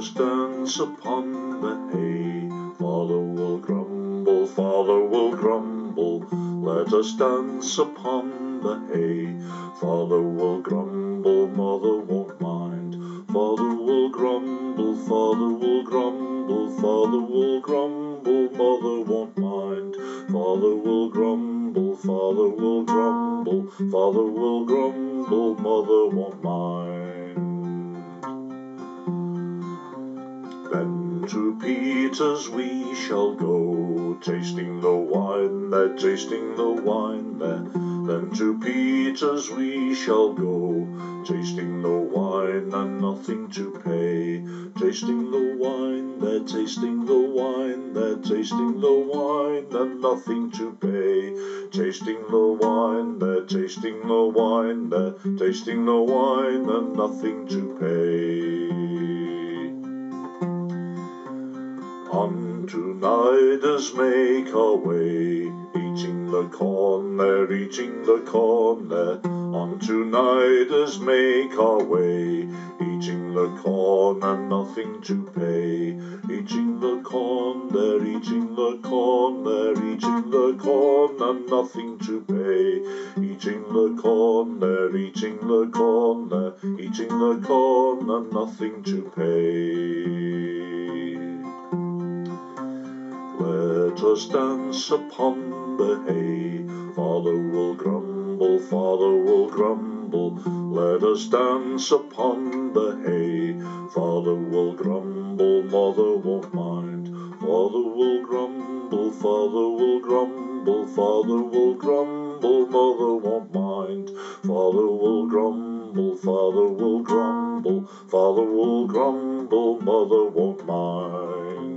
us dance upon the hay. Father will grumble, father will grumble. Let us dance upon the hay. Father will grumble, mother won't mind. Father will grumble, father will grumble. Father will grumble, mother won't mind. Father will grumble, father will grumble. Father will grumble, mother won't mind. Then to Peter's we shall go, tasting the wine there, tasting the wine there. Then to Peter's we shall go, tasting the wine and nothing to pay. Tasting the wine there, tasting the wine there, tasting the wine and nothing to pay. Tasting the wine there, tasting the wine there, tasting the wine and nothing to pay. On tonight us make our way, eating the corn there, eating the corn there. On tonight us make our way, eating the corn and nothing to pay. Eating the corn there, eating the corn there, eating the corn and nothing to pay. Eating the corn there, eating the corn there, eating the corn and nothing to pay. Let us dance upon the hay. Father will grumble, father will grumble. Let us dance upon the hay. Father will grumble, mother won't mind. Father will grumble, father will grumble. Father will grumble, mother won't mind. Father will grumble, father will grumble. Father will grumble, mother won't mind.